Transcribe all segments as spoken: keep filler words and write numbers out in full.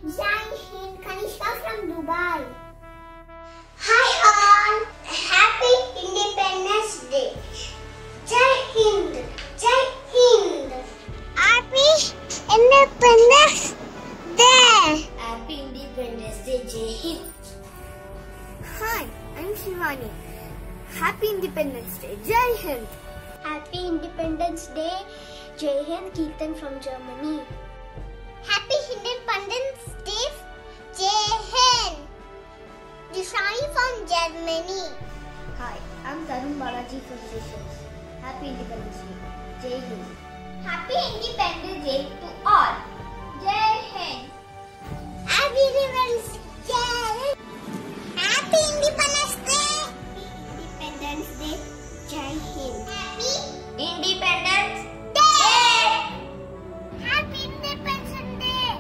Jai Hind, Kanishka from Dubai. Hi all, Happy Independence Day. Jai Hind, Jai Hind. Happy Independence Day. Happy Independence Day, Jai Hind. Hi, I'm Shivani. Happy Independence Day, Jai Hind. Happy Independence Day, Jai Hind. Keertan from Germany. Happy Independence Day, Jai Hind. Dishani from Germany. Hi, I'm Tarun Balaji from Seychelles. Happy Independence Day, Jai Hind. Happy Independence Day to all. Jai Hind. Happy Independence Day. Happy Independence Day. Independence Day, Jai Hind. Happy Independence Day. Happy Independence Day.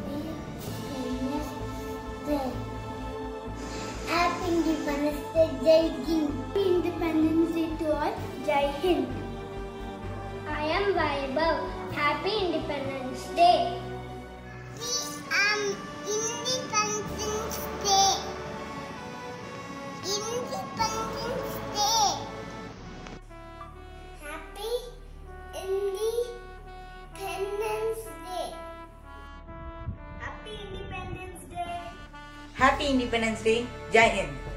Happy Independence Day, Jai Hind. Happy Independence Day to all. Jai Hind. I am Vaibhav. Happy Independence Day. We am Independence Day. Independence Day. Happy Independence Day. Happy Independence Day. Happy Independence Day, Jai Hind.